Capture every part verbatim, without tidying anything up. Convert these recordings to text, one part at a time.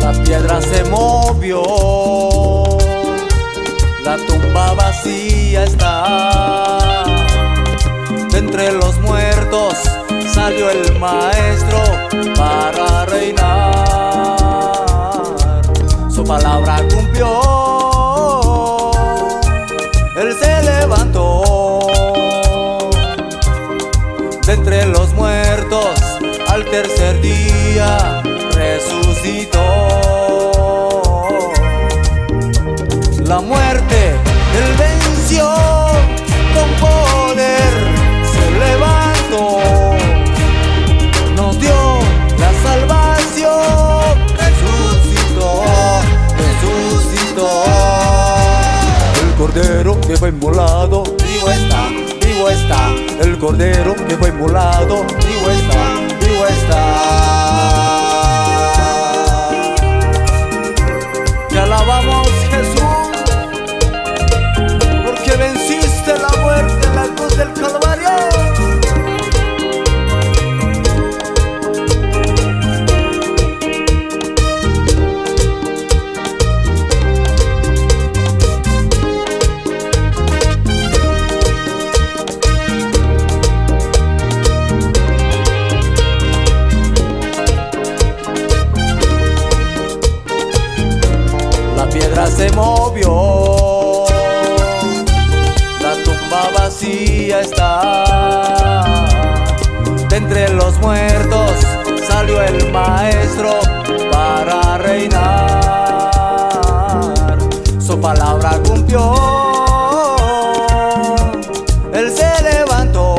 La piedra se movió, la tumba vacía está. De entre los muertos salió el Maestro para reinar. Su palabra cumplió, Él se levantó. De entre los muertos al tercer día resucitó. La muerte Él venció, con poder se levantó. Nos dio la salvación, resucitó, resucitó. El Cordero que fue inmolado, vivo está, vivo está. El Cordero que fue inmolado, vivo está, vivo está. Te alabamos, Jesús, porque venciste la muerte en la cruz del Calvario. La piedra se movió, la tumba vacía está. De entre los muertos salió el Maestro para reinar. Su palabra cumplió, Él se levantó.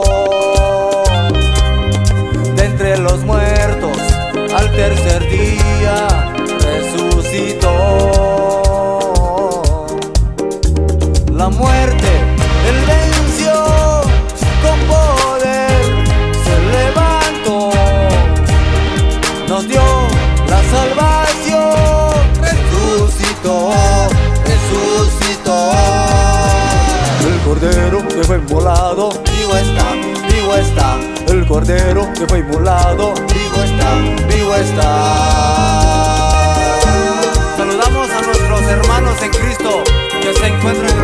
De entre los muertos al tercer día resucitó. La muerte Él venció, con poder se levantó. Nos dio la salvación, resucitó, resucitó. El Cordero que fue inmolado, vivo está, vivo está. El Cordero que fue inmolado, vivo está, vivo está. Saludamos a nuestros hermanos en Cristo que se encuentran